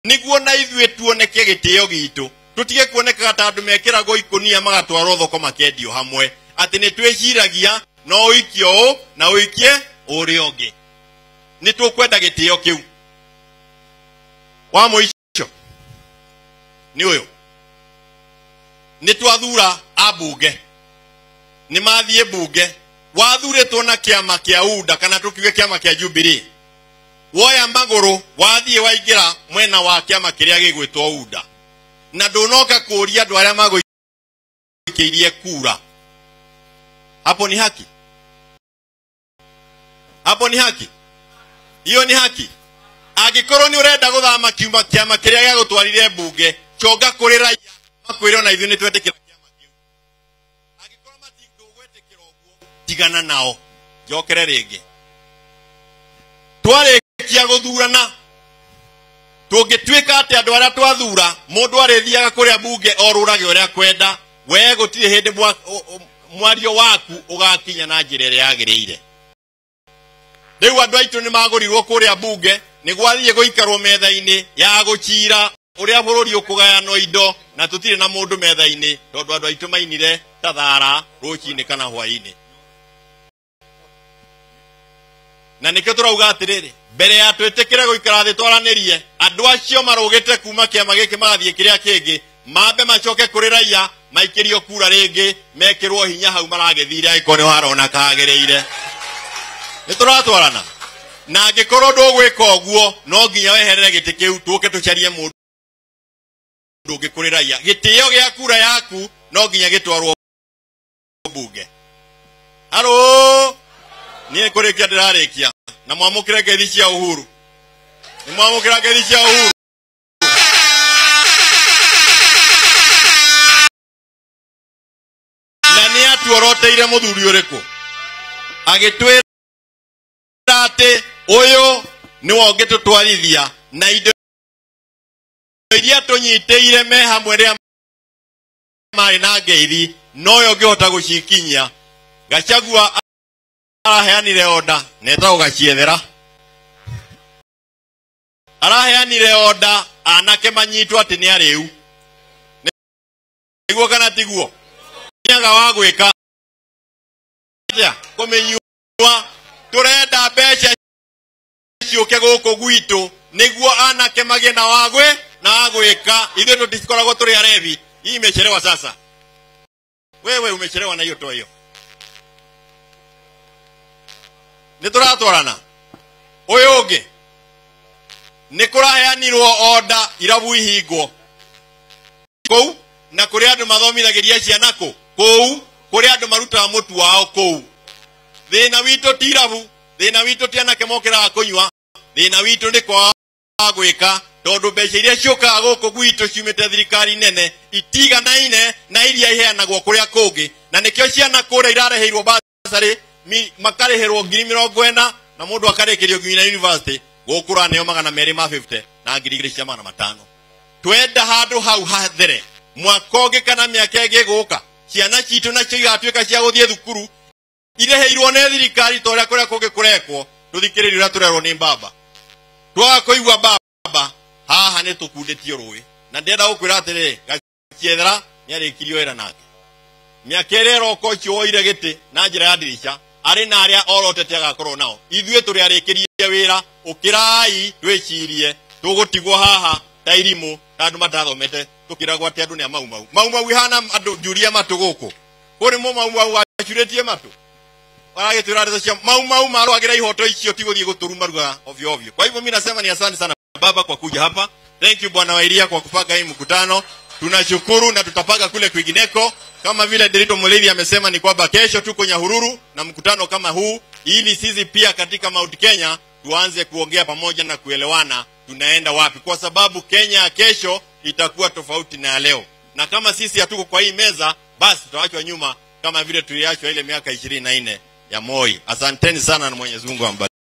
niguo na ithuĩ tuoneke gĩtĩo gitu tutige kuoneka ta andũ mekĩragwo ikonia magatwarwo thoko makendio hamwe atĩ nĩ twĩciragia no ũikio na ũikie ũrĩa ũngĩ nĩ tũkwenda gĩtĩo kĩu wa mũico nĩ ũyũ nĩ twathura ambunge nĩ mathiĩ bunge wathurĩtwo na kĩama kĩa UDA kana tũkiuge kĩama kĩa Jubilee woya magũrũ wathiĩ waingĩra mwena wa kĩama kĩrĩa gĩgwĩtwo UDA na ndũnoka kũria andũ arĩa magũikĩirie kura hapo ni haki hiyo ni haki angĩkorwo nĩ ũrenda gũthama kiuma kĩama kĩrĩa gĩagũtwarire bunge chonga kũrĩ raia makwĩrwo na ithuĩ nĩ twetĩkĩra kĩama kĩu angĩkorwo matingĩgwĩtĩkĩra ũguo tigana nao njokere rĩngĩ twarĩkia gũthurana tũngĩtuĩka atĩ andũ arĩa twathura mũndũ arĩthiaga kũrĩa bunge orũrage ũrĩa kwenda we gũtirĩ hĩndĩ mwario waku ũgakinya na njĩra ĩrĩa yagĩrĩire rĩu andũ aitũ nĩ magũrirwo kũrĩa bunge nĩ gwathiĩ gũikarwo metha-inĩ ya gũcira ũrĩa bũrũri ũkũgayanwo indo na tũtirĩ na mũndũ metha-inĩ tondũ andũ aitũ mainire ta thara rũcinĩ kana hwaĩ-inĩ na nĩkĩo tũrauga atĩrĩrĩ mbere ya twĩtĩkĩre gũikara thĩ twaranĩrie andũ acio marũgĩte kuma kĩama gĩkĩ magathiĩ kĩrĩa kĩngĩ mambe macoke kũrĩ raia maikĩrio kura rĩngĩ mekĩrwo hinya hau maragĩthire angĩkorwo nĩ harona kagĩrĩire nĩ tũratwarana na angĩkorwo ndũgwĩka ũguo no nginya weherere gĩtĩ kĩu tũke tũcarie mũndũ ũngĩ kũrĩ raia gĩtĩo gĩa kura yaku no nginya gĩtwarwo bunge haro niĩ kũrĩkia ndĩrarĩkia na mwamũkĩre ngeithi cia Uhuru nĩ mwamũkĩra ngeithi cia Uhuru na nĩ atuoroteire mũthuri ũrĩkũ agĩtwĩra atĩ ũyũ nĩ wonge tũtwarithia na indo iria tũnyitĩire me hamwe rĩa marĩ na ngeithi noyo ngĩhota gũcikinyia Gachagua araheanire oda netagwo gaciethera araheanire oda anake manyitwo atĩ nĩ arĩu nĩguo kana tiguo nyaga wa gwĩka kũmenyua tũrenda mbeca ciũke gũkũ gwitũ nĩguo anake magĩe na wagwe na gwĩka ithuĩ tũtikoragwo tũrĩ arevi hii imechelewa sasa wewe umechelewa na hiyo toa hiyo nĩ tũratwarana ũyũ ũngĩ nĩ kũraheanirwo oda irabu ihingwo kũu na kũrĩ andũ mathomithagĩria ciana kũu kũrĩ andũ marutaga mũtu wao kũu thĩna witũ ti irabu thĩna witũ ti anake mokĩraga kũnyua thĩna witũ nĩ kwaga gwĩka tondũ mbeca iria ciũkaga gũkũ gwitũ ciumĩte thirikari nene itiganaine na iria iheanagwo kũrĩa kũngĩ na nĩkĩo ciana kũrĩa irareheirwo basarĩ makarĩhĩrwo 40,000 na mũndũ akarĩkĩrio nginya university gũkũra neo 250 na 2,500 twenda handũ hau hathere mwaka ũngĩ kana mĩaka ĩngĩ gũka ciana citũ nacio igatuĩka cia gũthiĩ thukuru ireheirwo nĩ thirikari torĩa kũrĩa kũngĩ kũrekwo tũthikĩrĩrie ũrĩa tũrerwo nĩ baba twaga kũigua baba haha nĩ tũkundĩtio rũĩ na ndĩrenda gũkwĩra atĩrĩrĩ Gaciethera nĩ arĩkirio wĩra nake mĩaka ĩrĩa ĩroka ũcio woire gĩtĩ na njĩra ya ndirisha arĩ na arĩa orotete agakorwo nao ithuĩ tũrĩ arĩkĩrie wĩra ũkĩrai twĩcirie tũgũtigwo haha ta irimũ ta andũ matathomete tũkĩragwo atĩ andũ nĩ mau ihana andũ njurie matũ gũkũ kũrĩ mau acurĩtie matũ aragĩtwĩra ndeto cia mau marũagĩra ihoto icio ti gũthiĩ gũtũrumaruga ovyo ovyo. Kwa hivyo mimi nasema ni asante sana baba kwa kuja hapa. Thank you bwana Wairia kwa kupanga hii mkutano. Tunashukuru na tutapanga kule kwingineko. Kama vile Derito Mulevi amesema ni kwamba kesho tuko Nyahururu na mkutano kama huu ili sisi pia katika Mount Kenya tuanze kuongea pamoja na kuelewana tunaenda wapi, kwa sababu Kenya kesho itakuwa tofauti na leo. Na kama sisi hatuko kwa hii meza basi tutaachwa nyuma kama vile tuliachwa ile miaka 24 ya Moi. Asanteni sana na Mwenyezi Mungu ambariki.